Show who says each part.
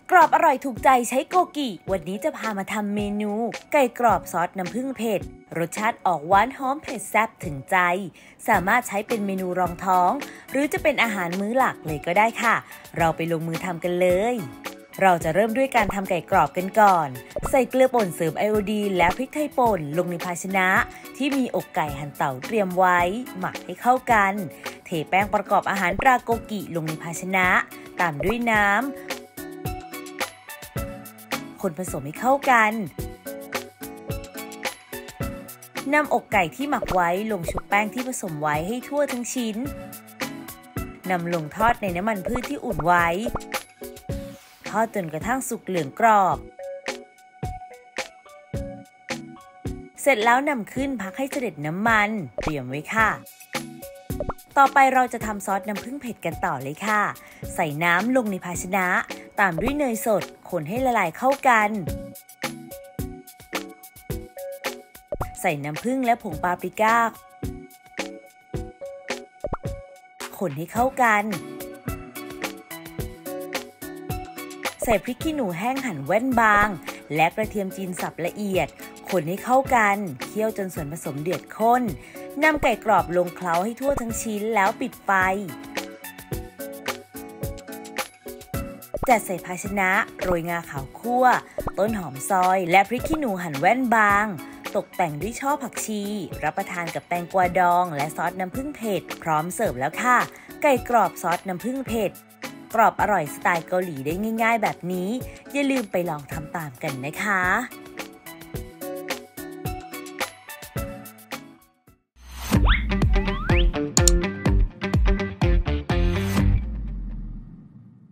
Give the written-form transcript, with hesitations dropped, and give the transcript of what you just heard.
Speaker 1: กรอบอร่อยถูกใจใช้โกกิวันนี้จะพามาทำเมนูไก่กรอบซอสน้ำผึ้งเผ็ดรสชาติออกหวานหอมเผ็ดแซ่บถึงใจสามารถใช้เป็นเมนูรองท้องหรือจะเป็นอาหารมื้อหลักเลยก็ได้ค่ะเราไปลงมือทำกันเลยเราจะเริ่มด้วยการทำไก่กรอบกันก่อนใส่เกลือป่นเสริมไอโอดีนและพริกไทยป่นลงในภาชนะที่มีอกไก่หั่นเต๋าเตรียมไว้หมักให้เข้ากันเทแป้งประกอบอาหารตราโกกิลงในภาชนะตามด้วยน้ำคนผสมให้เข้ากันนำอกไก่ที่หมักไว้ลงชุบแป้งที่ผสมไว้ให้ทั่วทั้งชิ้นนำลงทอดในน้ำมันพืชที่อุ่นไว้ทอดจนกระทั่งสุกเหลืองกรอบเสร็จแล้วนำขึ้นพักให้เสด็จน้ำมันเตรียมไว้ค่ะต่อไปเราจะทำซอสน้ำผึ้งเผ็ดกันต่อเลยค่ะใส่น้ำลงในภาชนะตามด้วยเนยสดคนให้ละลายเข้ากันใส่น้ำผึ้งและผงปาปริก้าคนให้เข้ากันใส่พริกขี้หนูแห้งหั่นแว่นบางและกระเทียมจีนสับละเอียดคนให้เข้ากันเคี่ยวจนส่วนผสมเดือดข้นนำไก่กรอบลงเคล้าให้ทั่วทั้งชิ้นแล้วปิดไฟจัดใส่ภาชนะโรยงาขาวคั่วต้นหอมซอยและพริกขี้หนูหั่นแว่นบางตกแต่งด้วยช่อผักชีรับประทานกับแตงกวาดองและซอสน้ำผึ้งเผ็ดพร้อมเสิร์ฟแล้วค่ะไก่กรอบซอสน้ำผึ้งเผ็ดกรอบอร่อยสไตล์เกาหลีได้ง่ายๆแบบนี้อย่าลืมไปลองทำตามกันนะคะ